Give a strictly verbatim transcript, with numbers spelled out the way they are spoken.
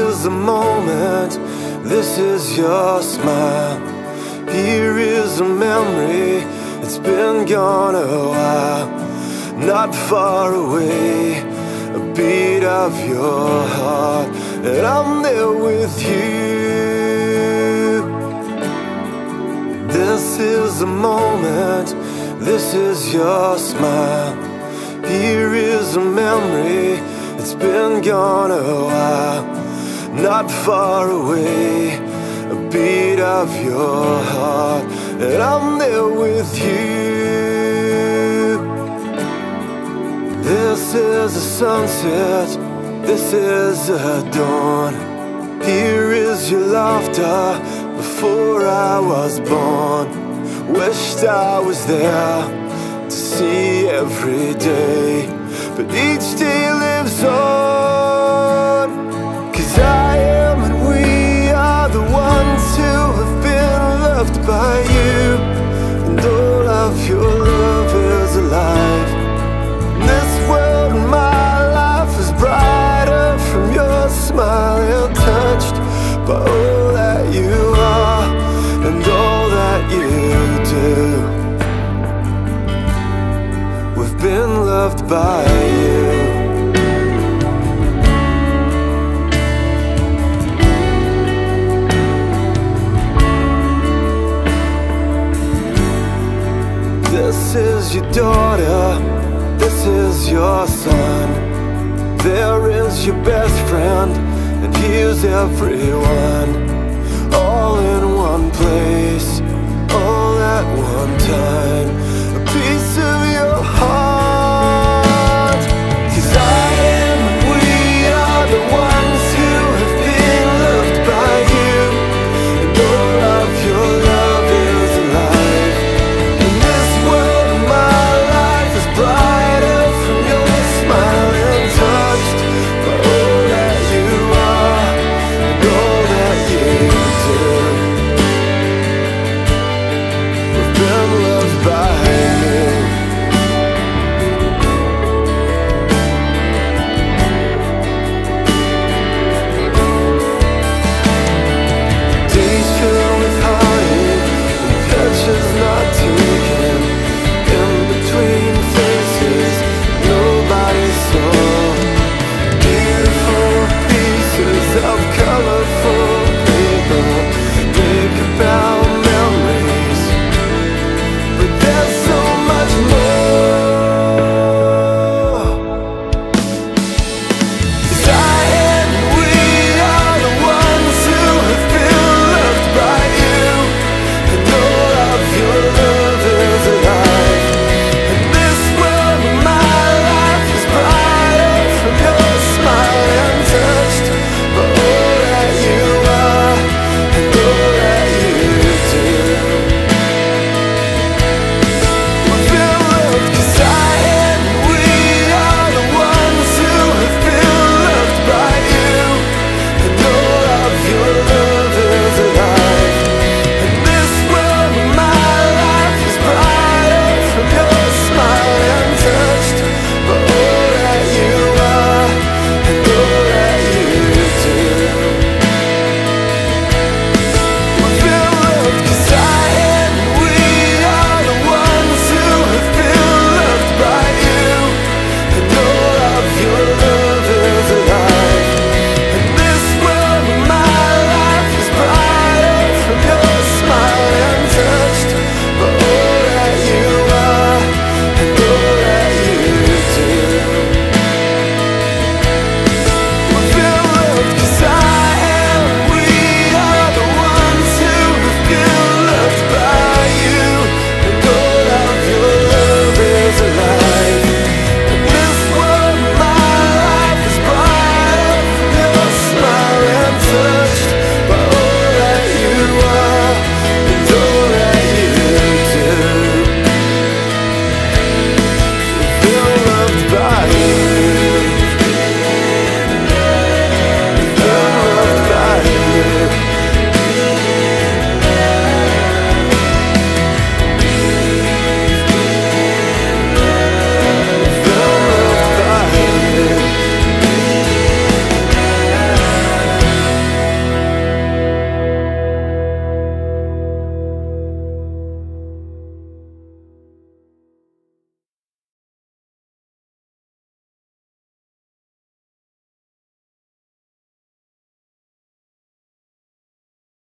is the moment, this is your smile. Here is a memory, it's been gone a while. Not far away, a beat of your heart, and I'm there with you. This is the moment, this is your smile. Here is a memory, it's been gone a while. Not far away, a beat of your heart, and I'm there with you. This is a sunset, this is a dawn. Here is your laughter before I was born. Wished I was there to see every day, but each day lives on. Cause I am and we are the ones who have been loved by you, and all of your love is alive. This world and my life is brighter from your smile, and touched by all that you are and all that you do. We've been loved by you. This is your daughter, this is your son. There is your best friend, and here's everyone. All in one place, all at one time. A piece of